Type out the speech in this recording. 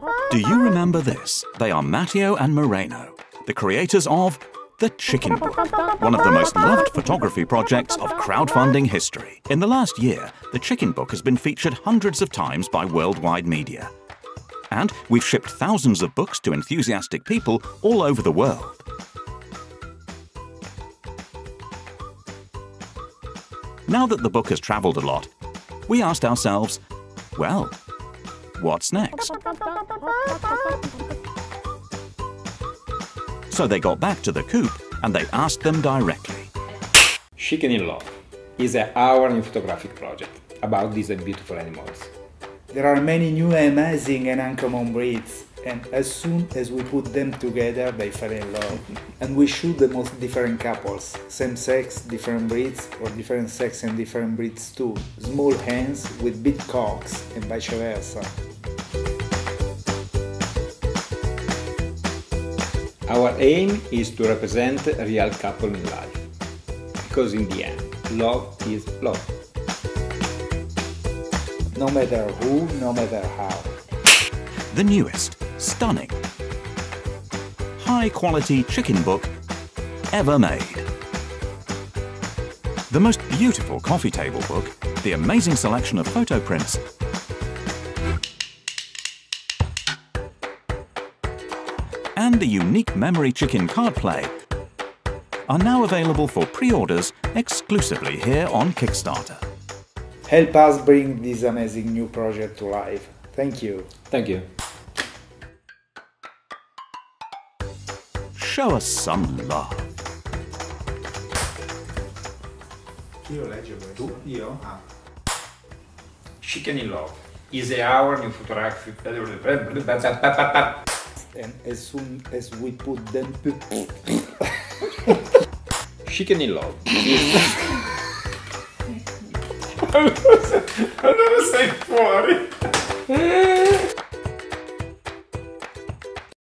Do you remember this? They are Matteo and Moreno, the creators of The Chicken Book, one of the most loved photography projects of crowdfunding history. In the last year, The Chicken Book has been featured hundreds of times by worldwide media. And we've shipped thousands of books to enthusiastic people all over the world. Now that the book has traveled a lot, we asked ourselves, well, what's next? So they got back to the coop and they asked them directly. Chicken in Love is our new photographic project about these beautiful animals. There are many new, amazing and uncommon breeds, and as soon as we put them together, they fell in love. And we shoot the most different couples, same sex, different breeds, or different sex and different breeds too. Small hens with big cocks, and vice versa. Our aim is to represent a real couple in life, because in the end, love is love. No matter who, no matter how. The newest, stunning, high-quality chicken book ever made. The most beautiful coffee table book, the amazing selection of photo prints, and the unique memory chicken card play are now available for pre-orders exclusively here on Kickstarter. Help us bring this amazing new project to life. Thank you. Thank you. Show us some love. Io leggo questo. Tu? Io? Ah. Chicken in Love is our new photographic. And as soon as we put them... Chicken in Love is... Allora sei fuori!